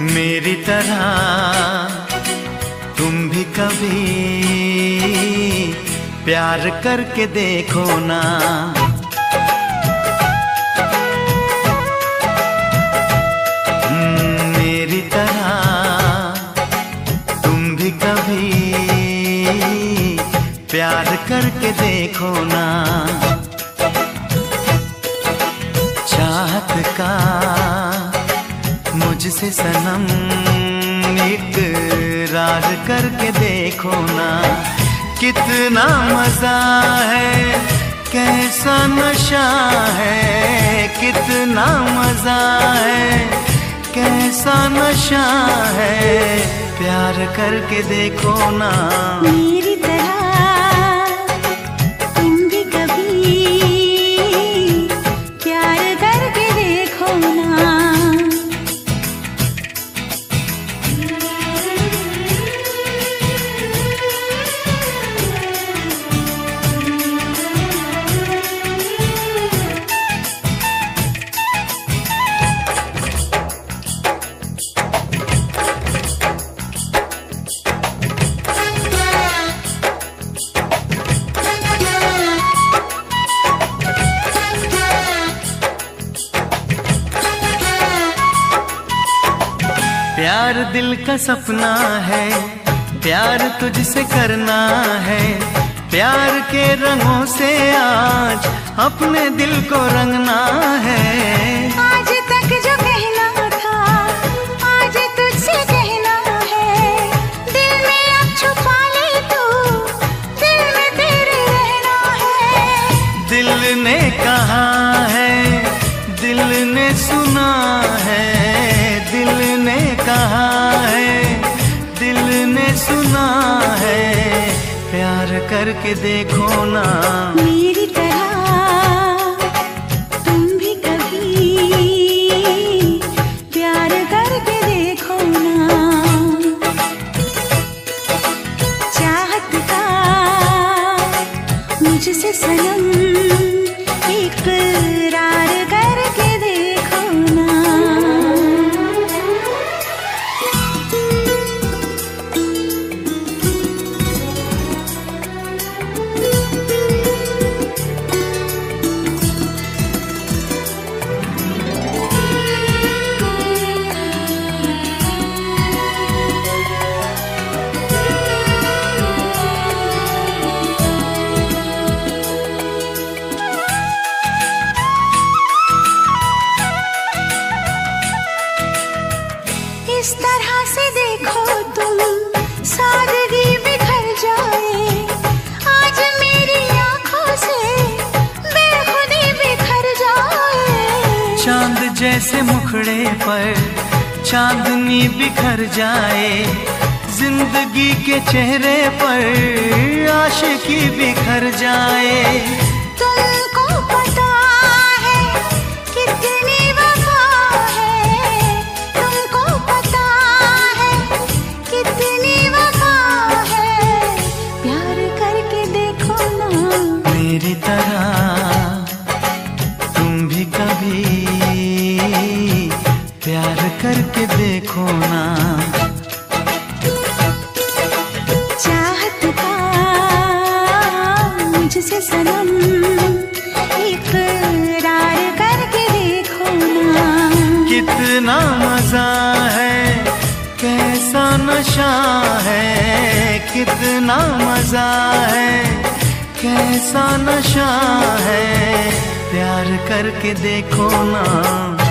मेरी तरह तुम भी कभी प्यार करके देखो ना। मेरी तरह तुम भी कभी प्यार करके देखो ना। चाहत का मुझसे सनम इकरार करके देखो ना। कितना मजा है, कैसा नशा है, कितना मजा है, कैसा नशा है, प्यार करके देखो ना। मेरी तरह तुम भी कभी प्यार करके देखो ना। प्यार दिल का सपना है, प्यार तुझसे करना है। प्यार के रंगों से आज अपने दिल को रंगना है। आज तक जो कहना था आज तुझसे कहना है। दिल में अब छुपा ले तू, दिल में तेरे रहना है। दिल ने कहा है, दिल ने सुना है, दिल ने कहा है, दिल ने सुना है, प्यार करके देखो ना। मेरी तरह तुम भी कभी प्यार करके देखो ना। चाहत का मुझसे सनम इकरार करके देखो ना। इस तरह से देखो तुम सादगी बिखर जाए। आज मेरी आंखों से बेखुदी बिखर जाए। चांद जैसे मुखड़े पर चांदनी बिखर जाए। जिंदगी के चेहरे पर आशिकी बिखर जाए। तुमको पता है कितनी वफा है, तुमको पता है कितनी वफा है, प्यार करके देखो ना। मेरी तरह तुम भी कभी प्यार करके देखो ना। चाहत का मुझसे सनम इकरार करके देखो ना। कितना मजा है, कैसा नशा है, कितना मजा है, कैसा नशा है, प्यार करके देखो ना।